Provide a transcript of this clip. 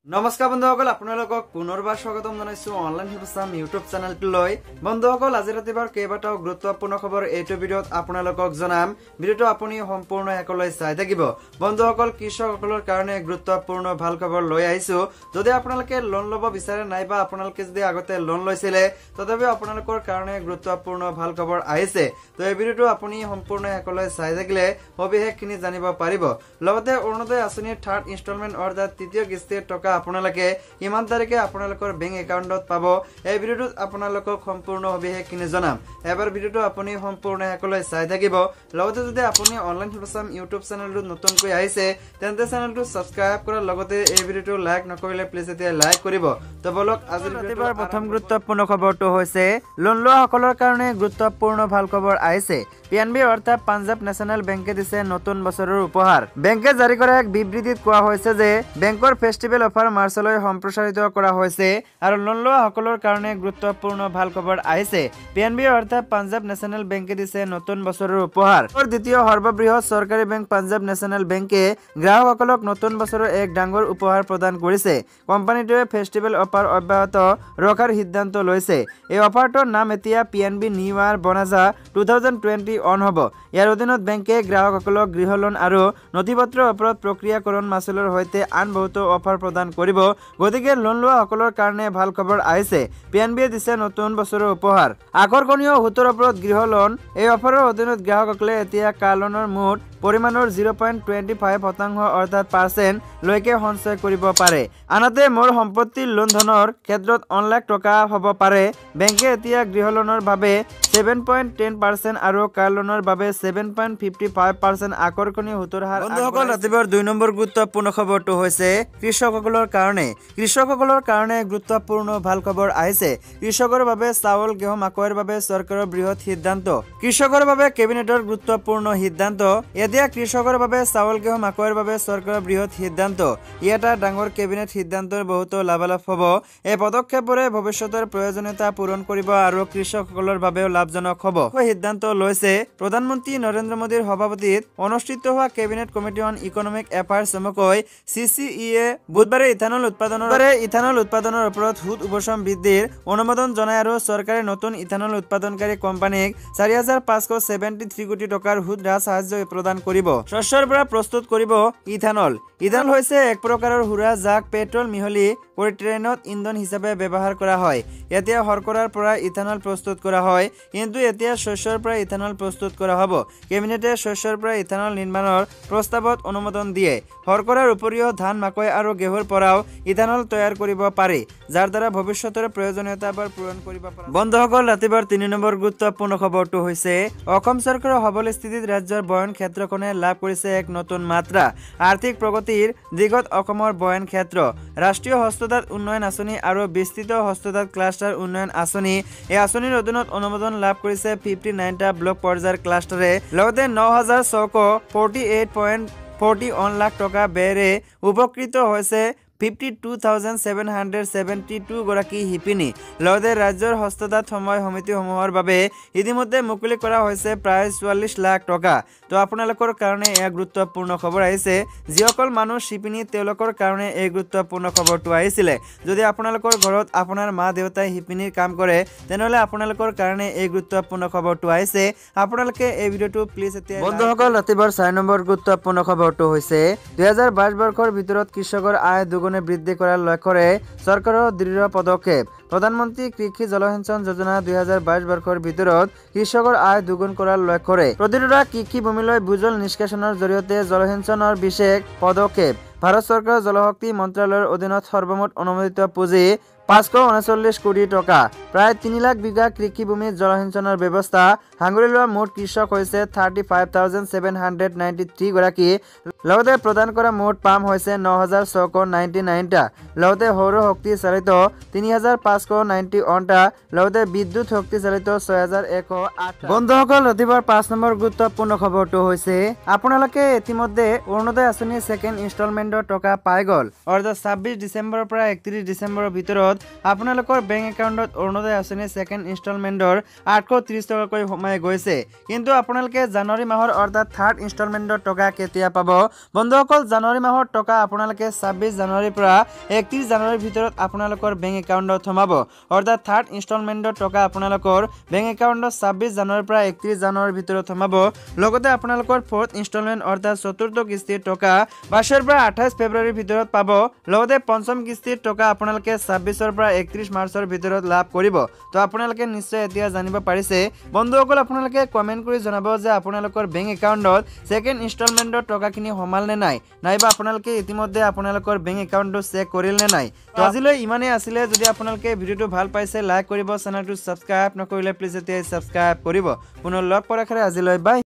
নমস্কাৰ বন্ধুসকল আপোনালোকক পুনৰবাৰ স্বাগতম জনাইছো অনলাইন শিৱসাম ইউটিউব চেনেলটোলৈ। বন্ধুসকল আজি ৰাতিপুৱাৰ কেইবাটাও গুৰুত্বপূৰ্ণ খবৰ এইটো ভিডিঅ'ত আপোনালোকক জনাম। ভিডিঅ'টো আপুনি সম্পূৰ্ণ একলৈ চাই থাকিব। বন্ধুসকল কৃষকসকলৰ কাৰণে গুৰুত্বপূৰ্ণ ভাল খবৰ লৈ আহিছো। যদি আপোনালোকে লোন ল'ব বিচাৰে নাইবা আপোনালোকে যদি আগতে লোন লৈছিলে তথাপিও আপোনালোকৰ কাৰণে গুৰুত্বপূৰ্ণ ভাল খবৰ আহিছে। তো এই ভিডিঅ'টো আপুনি সম্পূৰ্ণ একলৈ চাই থাকিলে সবিশেষখিনি জানিব পাৰিব। লগতে অৰুণোদয় আঁচনিৰ থাৰ্ড ইনষ্টলমেণ্ট অৰ্থাৎ তৃতীয় কিস্তিৰ টকা আপোনালোকে কিমান তাৰিখে আপোনালোকৰ বেংক একাউণ্টত পাব এই ভিডিঅ'টোত আপোনালোকক সম্পূৰ্ণ সবিশেষখিনি জনাম। এবাৰ ভিডিঅ'টো আপুনি সম্পূৰ্ণ একলৈ চাই থাকিব। লগতে যদি আপুনি অনলাইন শিৱসাম ইউটিউব চেনেলটো নতুনকৈ আহিছে তেন্তে চেনেলটো ছাবস্ক্ৰাইব কৰাৰ লগতে এই ভিডিঅ'টো লাইক নকৰিলে প্লিজ এতিয়া লাইক কৰিব। তো বলক আজিৰ ৰাতিপুৱাৰ প্ৰথম গুৰুত্বপূৰ্ণ খবৰটো হৈছে লোন লোৱাসকলৰ কাৰণে গুৰুত্বপূৰ্ণ ভাল খবৰ আহিছে। পিএনবি অৰ্থাৎ পাঞ্জাব নেশ্যনেল বেংকে দিছে নতুন বছৰৰ উপহাৰ। বেংকে জাৰি কৰা এক বিবৃতিত কোৱা হৈছে যে বেংকৰ ফেষ্টিভেল অফাৰ মাৰ্চলৈ সম্প্ৰসাৰিত কৰা হৈছে আৰু লোন লোৱাসকলৰ কাৰণে গুৰুত্বপূৰ্ণ ভাল খবৰ আহিছে। পিএনবি অৰ্থাৎ পাঞ্জাব নেশ্যনেল বেংকে দিছে নতুন বছৰৰ উপহাৰ। দ্বিতীয় সৰ্ববৃহৎ চৰকাৰী বেংক পাঞ্জাব নেশ্যনেল বেংকে গ্ৰাহকসকলক নতুন বছৰৰ এক ডাঙৰ উপহাৰ প্ৰদান কৰিছে। কোম্পানীটোৱে ফেষ্টিভেল অফাৰ অব্যাহত ৰখাৰ সিদ্ধান্ত লৈছে। এই অফাৰটোৰ নাম এতিয়া PNB new year bonanza 2020 on হ'ব। ইয়াৰ অধীনত বেংকে গ্ৰাহকসকলক গৃহ লোন আৰু নথিপত্ৰৰ ওপৰত প্ৰক্ৰিয়াকৰণ মাচুলৰ সৈতে আন বহুতো অফাৰ প্ৰদান কৰিব। গতিকে লোন লোৱাসকলৰ কাৰণে ভাল খবৰ আহিছে। পিএনবিয়ে দিছে নতুন বছৰৰ উপহাৰ। আকৰ্ষণীয় সুতৰ ওপৰত গৃহ লোন। এই অফাৰৰ অধীনত গ্ৰাহকসকলে এতিয়া কাৰ লোনৰ মুঠ পৰিমাণৰ 0.25% অৰ্থাৎ % লৈকে সঞ্চয় কৰিব পাৰে। আনহাতে মোৰ সম্পত্তিৰ লোন ধনৰ ক্ষেত্ৰত 1 লাখ টকা হ'ব পাৰে। বেংকে এতিয়া গৃহ লোনৰ বাবে 7.10% আৰু কাৰ লোনৰ বাবে 7.55% আকৰ্ষণীয় সুতৰ হাৰ। বন্ধুসকল ৰাতিপুৱাৰ 2 নম্বৰ গুৰুত্বপূৰ্ণ খবৰটো হৈছে কৃষকসকলৰ কাৰণে। কৃষকসকলৰ কাৰণে গুৰুত্বপূৰ্ণ ভাল খবৰ আহিছে। কৃষকৰ বাবে চাউল গেহু মাকৈৰ বাবে চৰকাৰৰ বৃহৎ সিদ্ধান্ত। কৃষকৰ বাবে কেবিনেটৰ গুৰুত্বপূৰ্ণ সিদ্ধান্ত। এতিয়া কৃষকৰ বাবে চাউল গেহু মাকৈৰ বাবে চৰকাৰৰ বৃহৎ সিদ্ধান্ত। ই এটা ডাঙৰ কেবিনেট সিদ্ধান্তৰ বহুতো লাভালাভ হ'ব। এই পদক্ষেপবোৰে ভৱিষ্যতৰ প্ৰয়োজনীয়তা পূৰণ কৰিব আৰু কৃষকসকলৰ বাবেও লাভজনক হ'ব। সিদ্ধান্ত লৈছে প্ৰধানমন্ত্ৰী নৰেন্দ্ৰ মোদীৰ সভাপতিত অনুষ্ঠিত হোৱা cabinet committee on economic affairs চমুকৈ CCEA বুধবাৰে ইথানল উৎপাদনৰ ওপৰত সুদ উপশম বৃদ্ধিৰ অনুমোদন জনায় আৰু চৰকাৰে নতুন ইথানল উৎপাদনকাৰী কোম্পানীক 4,573 কোটি টকাৰ সুদ হ্ৰাস সাহায্য প্ৰদান কৰিব। শস্যৰ পৰা প্ৰস্তুত কৰিব ইথানল। ইথানল হৈছে এক প্ৰকাৰৰ সুৰা যাক পেট্ৰল মিহলি কৰি ট্ৰেইনত ইন্ধন হিচাপে ব্যৱহাৰ কৰা হয়। এতিয়া শৰ্কৰাৰ পৰা ইথানল প্ৰস্তুত কৰা হয়, কিন্তু এতিয়া শস্যৰ পৰা ইথানল প্ৰস্তুত কৰা হ'ব। কেবিনেটে শস্যৰ পৰা ইথানল নিৰ্মাণৰ প্ৰস্তাৱত অনুমোদন দিয়ে। শৰ্কৰাৰ উপৰিও ধান মাকৈ আৰু গেহুৰ পৰাও ইথানল তৈয়াৰ কৰিব পাৰি, যাৰ দ্বাৰা ভৱিষ্যতৰ প্ৰয়োজনীয়তাবোৰ পূৰণ কৰিব পাৰি। বন্ধুসকল ৰাতিপুৱাৰ 3 নম্বৰ গুৰুত্বপূৰ্ণ খবৰটো হৈছে অসম চৰকাৰৰ সবল স্থিতিত ৰাজ্যৰ বয়ন ক্ষেত্ৰখনে লাভ কৰিছে এক নতুন মাত্ৰা। আৰ্থিক প্ৰগতিৰ দিশত অসমৰ বয়ন ক্ষেত্ৰ। ৰাষ্ট্ৰীয় হস্ততাঁত উন্নয়ন আঁচনি আৰু বিস্তৃত হস্ততাঁত ক্লাষ্টাৰ উন্নয়ন আঁচনি। এই আঁচনিৰ অধীনত অনুমোদন লাভ কৰিছে 59টা ব্লক পৰ্যায়ৰ ক্লাষ্টাৰে। লগতে 9,648.41 লাখ টকা ব্যয়েৰে উপকৃত হৈছে 52,772 গৰাকী শিপিনী। লগতে ৰাজ্যৰ হস্ততাঁত সময় সমিতিসমূহৰ বাবে ইতিমধ্যে মুকলি কৰা হৈছে প্ৰায় 44 লাখ টকা। তো আপোনালোকৰ কাৰণে এয়া গুৰুত্বপূৰ্ণ খবৰ আহিছে। যিসকল মানুহ শিপিনী তেওঁলোকৰ কাৰণে এই গুৰুত্বপূৰ্ণ খবৰটো আহিছিলে। যদি আপোনালোকৰ ঘৰত আপোনাৰ মা দেউতাই শিপিনীৰ কাম কৰে তেনেহ'লে আপোনালোকৰ কাৰণে এই গুৰুত্বপূৰ্ণ খবৰটো আহিছে। আপোনালোকে এই ভিডিঅ'টো প্লিজ এতিয়া। বন্ধুসকল ৰাতিপুৱাৰ 4 নম্বৰ গুৰুত্বপূৰ্ণ খবৰটো হৈছে 2022 বৰ্ষৰ ভিতৰত কৃষকৰ আয় দুগুণ বৃদ্ধি কৰাৰ লক্ষ্যৰে চৰকাৰৰ দৃঢ় পদক্ষেপ। প্ৰধানমন্ত্ৰী কৃষি জলসিঞ্চন যোজনা 2022 বৰ্ষৰ ভিতৰত কৃষকৰ আয় দুগুণ কৰাৰ লক্ষ্যৰে প্ৰতিটো কৃষি ভূমিলৈ ভূজল নিষ্কাশনৰ জৰিয়তে জলসিঞ্চনৰ বিশেষ পদক্ষেপ। ভাৰত চৰকাৰৰ জলশক্তি মন্ত্ৰালয়ৰ অধীনত সৰ্বমুঠ অনুমোদিত পুঁজি 539 কোটি টকা। প্ৰায় 3 লাখ বিঘা কৃষিভূমিত জলসিঞ্চনৰ ব্যৱস্থা সাঙুৰি লোৱা মুঠ কৃষক হৈছে 35,793 গৰাকী। লগতে প্ৰদান কৰা মুঠ পাম্প হৈছে 9,699টা। লগতে সৌৰ শক্তি চালিত 3,591টা। লগতে বিদ্যুৎ শক্তি চালিত 6,108টা। বন্ধুসকল ৰাতিপুৱাৰ 5 নম্বৰ গুৰুত্বপূৰ্ণ খবৰটো হৈছে আপোনালোকে ইতিমধ্যে অৰুণোদয় আঁচনিৰ ছেকেণ্ড ইনষ্টলমেণ্টৰ টকা পাই গ'ল। অৰ্থাৎ 26 ডিচেম্বৰৰ পৰা 31 ডিচেম্বৰৰ ভিতৰত আপোনালোকৰ বেংক একাউণ্টত অৰুণোদয় আঁচনি সেকেন্ড ইনষ্টলমেন্টৰ 830 টকাকৈ সোমাই গৈছে কিন্তু আপোনালোকে জানুৱাৰী মাহৰ অৰ্থাৎ থাৰ্ড ইনষ্টলমেন্টৰ টকা কেতিয়া পাব বন্ধুসকল জানুৱাৰী মাহৰ টকা আপোনালোকে 26 জানুৱাৰীৰ পৰা 31 জানুৱাৰীৰ ভিতৰত আপোনালোকৰ বেংক একাউণ্টত সোমাব অৰ্থাৎ থাৰ্ড ইনষ্টলমেন্টৰ টকা আপোনালোকৰ বেংক একাউণ্টত 26 জানুৱাৰীৰ পৰা 31 জানুৱাৰীৰ ভিতৰত সোমাব লগতে আপোনালোকৰ ফৰ্থ ইনষ্টলমেন্ট অৰ্থাৎ চতুৰ্থ কিস্তিৰ টকা 22 পৰা 28 ফেব্ৰুৱাৰীৰ ভিতৰত পাব লগতে পঞ্চম কিস্তিৰ টকা আপোনালোকে 26 পৰা 31 মাৰ্চৰ ভিতৰত লাভ কৰিব তো আপোনালোকে নিশ্চয় এতিয়া জানিব পাৰিছে বন্ধুসকল আপোনালোকে কমেন্ট কৰি জনাব যে আপোনালোকৰ বেংক একাউণ্টত সেকেন্ড ইনষ্টলমেন্টৰ টকাখিনি সোমাল নে নাই নাইবা আপোনালোকে ইতিমধ্যে আপোনালোকৰ বেংক একাউণ্টটো চেক কৰিল নে নাই তো আজিলৈ ইমানেই আছিল যদি আপোনালোকে ভিডিওটো ভাল পাইছে লাইক কৰিব চেনেলটো সাবস্ক্ৰাইব নকৰিলে প্লিজ এতিয়া সাবস্ক্ৰাইব কৰিব পুনৰ লগ পোৱাৰ আশাৰে আজিলৈ বাই